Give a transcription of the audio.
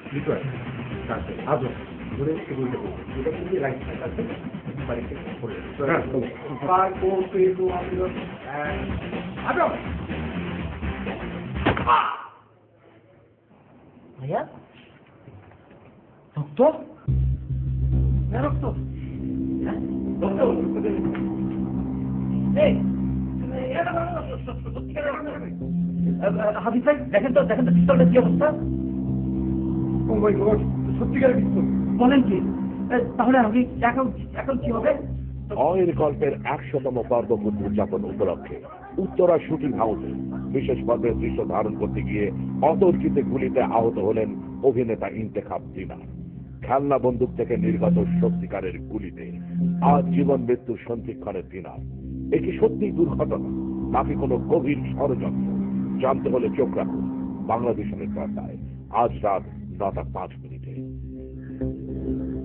ভিতরে আছে আজও ধরে এগুলো এটা কিন্তু রাইট সাইড আছে বাড়িতে পড়ে পার কোন পেটু আপনি আজও ভাইয়া ডক্টর ডক্টর ডক্টর এই হাবিব ভাই দেখেন তো পিস্তলটা কি অবস্থা? ও মাই গড সত্যিকারের পিস্তল বলেন কি? তাহলে আমি এখন কি হবে? অয়ের গল্পের 100তম পর্ব উদযাপন উপলক্ষে উত্তরা শুটিং হাউসে বিশেষ পর্বের দৃশ্য ধারণ করতে গিয়ে অতর্কিত গুলিতে আহত হলেন অভিনেতা ইন্তেখাব দিনার। খেলনা বন্দুক থেকে নির্গত সত্যিকারের গুলিতে আজ জীবন মৃত্যুর সন্ধিক্ষণের দিনার। এটি সত্যিই দুর্ঘটনা নাকি কোনো গভীর ষড়যন্ত্র? জানতে হলে চোখ রাখুন বাংলাদেশের পর্দায় আজ রাত 9টা 5 মিনিটে।